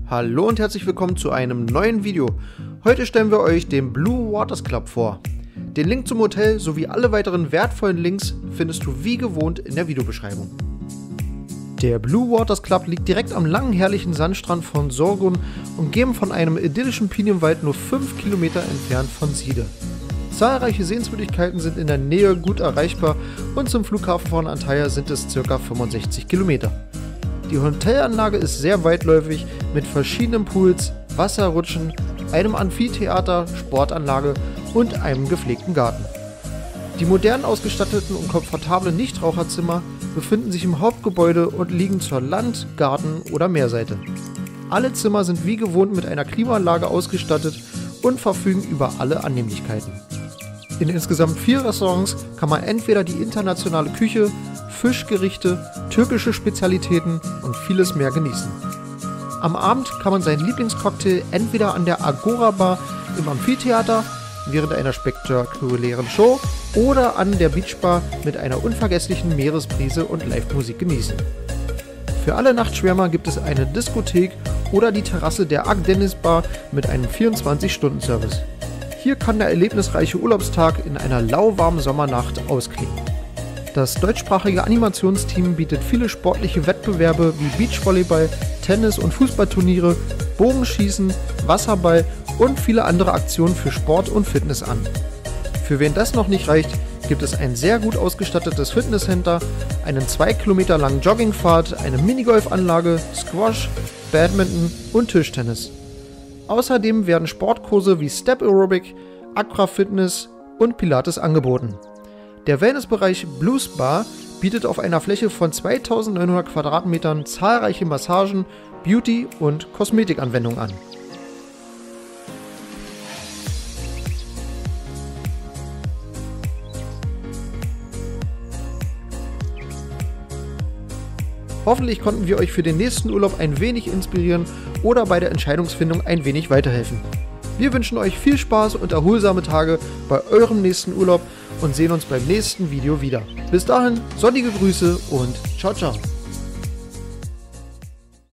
Hallo und herzlich willkommen zu einem neuen Video. Heute stellen wir euch den Blue Waters Club vor. Den Link zum Hotel sowie alle weiteren wertvollen Links findest du wie gewohnt in der Videobeschreibung. Der Blue Waters Club liegt direkt am langen herrlichen Sandstrand von Sorgun, umgeben von einem idyllischen Pinienwald nur 5 Kilometer entfernt von Side. Zahlreiche Sehenswürdigkeiten sind in der Nähe gut erreichbar und zum Flughafen von Antalya sind es ca. 65 Kilometer. Die Hotelanlage ist sehr weitläufig mit verschiedenen Pools, Wasserrutschen, einem Amphitheater, Sportanlage und einem gepflegten Garten. Die modern ausgestatteten und komfortablen Nichtraucherzimmer befinden sich im Hauptgebäude und liegen zur Land-, Garten- oder Meerseite. Alle Zimmer sind wie gewohnt mit einer Klimaanlage ausgestattet und verfügen über alle Annehmlichkeiten. In insgesamt 4 Restaurants kann man entweder die internationale Küche, Fischgerichte, türkische Spezialitäten und vieles mehr genießen. Am Abend kann man seinen Lieblingscocktail entweder an der Agora Bar im Amphitheater während einer spektakulären Show oder an der Beachbar mit einer unvergesslichen Meeresbrise und Live-Musik genießen. Für alle Nachtschwärmer gibt es eine Diskothek oder die Terrasse der Akdeniz Bar mit einem 24-Stunden-Service. Hier kann der erlebnisreiche Urlaubstag in einer lauwarmen Sommernacht ausklingen. Das deutschsprachige Animationsteam bietet viele sportliche Wettbewerbe wie Beachvolleyball, Tennis- und Fußballturniere, Bogenschießen, Wasserball und viele andere Aktionen für Sport und Fitness an. Für wen das noch nicht reicht, gibt es ein sehr gut ausgestattetes Fitnesscenter, einen 2 Kilometer langen Joggingpfad, eine Minigolfanlage, Squash, Badminton und Tischtennis. Außerdem werden Sportkurse wie Step Aerobic, Aquafitness und Pilates angeboten. Der Wellnessbereich Blues Bar bietet auf einer Fläche von 2900 Quadratmetern zahlreiche Massagen, Beauty- und Kosmetikanwendungen an. Hoffentlich konnten wir euch für den nächsten Urlaub ein wenig inspirieren oder bei der Entscheidungsfindung ein wenig weiterhelfen. Wir wünschen euch viel Spaß und erholsame Tage bei eurem nächsten Urlaub und sehen uns beim nächsten Video wieder. Bis dahin, sonnige Grüße und ciao ciao.